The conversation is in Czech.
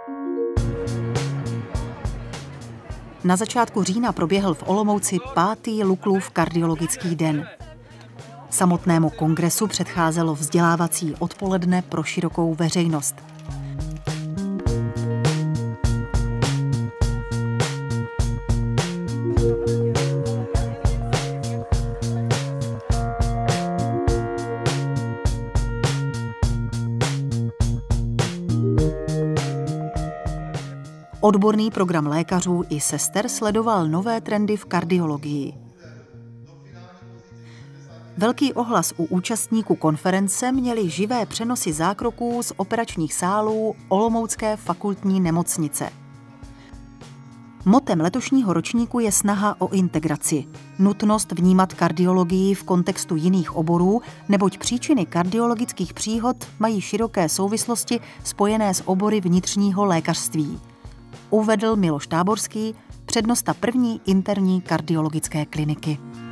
Na začátku října proběhl v Olomouci 5. Luklův kardiologický den. Samotnému kongresu předcházelo vzdělávací odpoledne pro širokou veřejnost. Odborný program lékařů i sester sledoval nové trendy v kardiologii. Velký ohlas u účastníků konference měly živé přenosy zákroků z operačních sálů Olomoucké fakultní nemocnice. Motem letošního ročníku je snaha o integraci, nutnost vnímat kardiologii v kontextu jiných oborů, neboť příčiny kardiologických příhod mají široké souvislosti spojené s obory vnitřního lékařství, uvedl Miloš Táborský, přednosta první interní kardiologické kliniky.